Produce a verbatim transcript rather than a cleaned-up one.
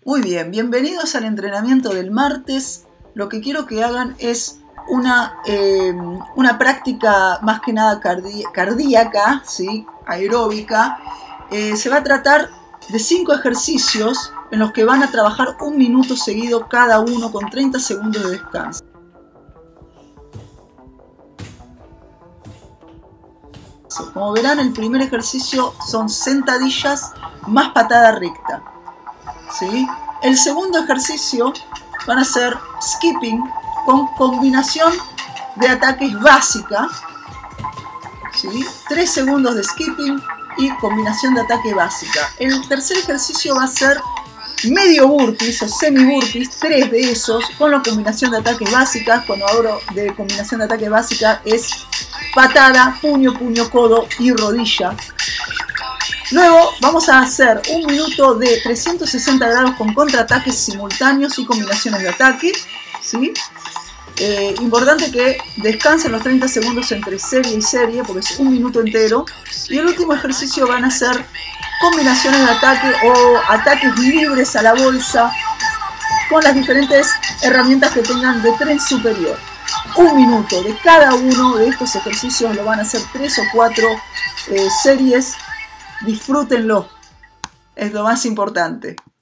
Muy bien, bienvenidos al entrenamiento del martes. Lo que quiero que hagan es una, eh, una práctica más que nada cardí cardíaca, ¿sí? Aeróbica. Eh, se va a tratar de cinco ejercicios en los que van a trabajar un minuto seguido cada uno con treinta segundos de descanso. Como verán, el primer ejercicio son sentadillas más patada recta, ¿sí? El segundo ejercicio van a ser skipping con combinación de ataques básica, ¿sí? tres segundos de skipping y combinación de ataque básica. El tercer ejercicio va a ser medio burpees o semi burpees, tres de esos con la combinación de ataques básicas. Cuando hablo de combinación de ataque básica es patada, puño, puño, codo y rodilla. Luego vamos a hacer un minuto de trescientos sesenta grados con contraataques simultáneos y combinaciones de ataque, ¿sí? Eh, importante que descansen los treinta segundos entre serie y serie porque es un minuto entero. Y el último ejercicio van a ser combinaciones de ataque o ataques libres a la bolsa con las diferentes herramientas que tengan de tren superior. Un minuto de cada uno de estos ejercicios, lo van a hacer tres o cuatro eh, series. Disfrútenlo, es lo más importante.